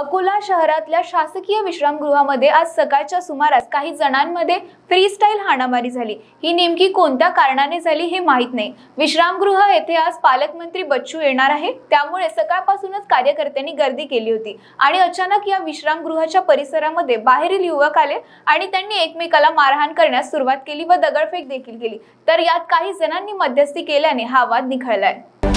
अकोला शहरातल्या शासकीय विश्रामगृहामध्ये आज सकाळच्या सुमारास काही जणांमध्ये फ्रीस्टाईल हाणामारी झाली। ही नेमकी कोणत्या कारणाने झाली हे माहित नाही। विश्रामगृह येथे आज पालकमंत्री बच्चू येणार आहे, त्यामुळे सकाळपासूनच कार्यकर्त्यांनी गर्दी केली होती आणि अचानक या विश्रामगृहाच्या परिसरामध्ये बाहेरील युवक आले आणि त्यांनी एकमेकाला मारहाण करण्यास सुरुवात केली व दगडफेक देखील केली। तर यात काही जणांनी मध्यस्थी केल्याने हा वाद निखळलाय।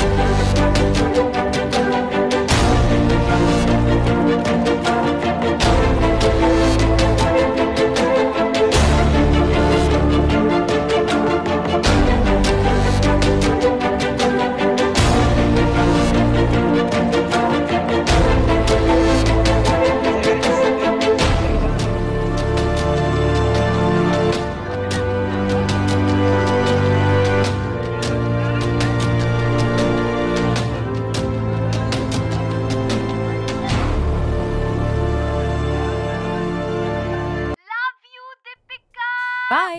बाय।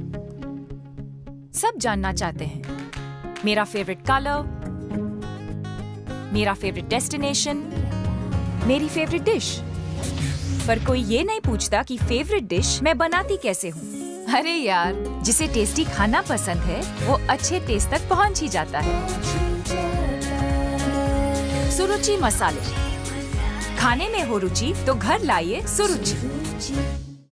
सब जानना चाहते हैं मेरा फेवरेट कलर, मेरा फेवरेट डेस्टिनेशन, मेरी फेवरेट डिश, पर कोई ये नहीं पूछता कि फेवरेट डिश मैं बनाती कैसे हूँ। अरे यार, जिसे टेस्टी खाना पसंद है वो अच्छे टेस्ट तक पहुँच ही जाता है। सुरुचि मसाले, खाने में हो रुचि तो घर लाइए सुरुचि।